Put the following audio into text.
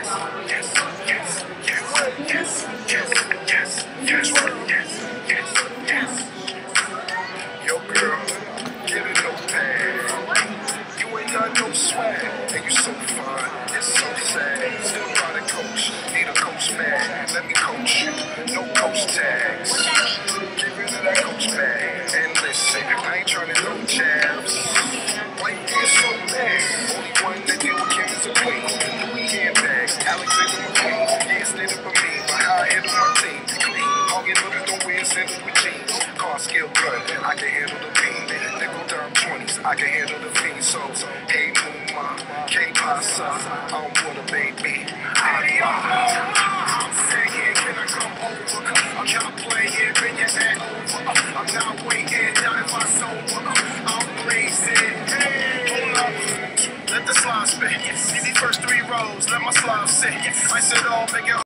Yo, girl, get a notepad. You ain't got no swag, and you so fine. It's so sad. Still got a coach, need a coach bag. Let me coach you, no coach tags. Get rid of that coach bag. And listen, I ain't trying to throw jabs. Why you get so mad? Only one that deal with Kim is a queen. Louis handbags, Alexander McQueen. Yeah, stand up for me, but how I handle my team. Clean, all your niggas don't wear sandals with jeans. Car skill gun, I can handle the beam. Nickel dime 20s, I can handle the fiend. So, hey, mama, can't pass up. I don't want a baby. I'm saying, can I come over? I'm not playing, bring your ass over. I'm not waiting, not if I sober. I'm blazing. Hey, hold up. Let the slide spit. See these first 3 rows, let my slide sit. I said, oh, make it.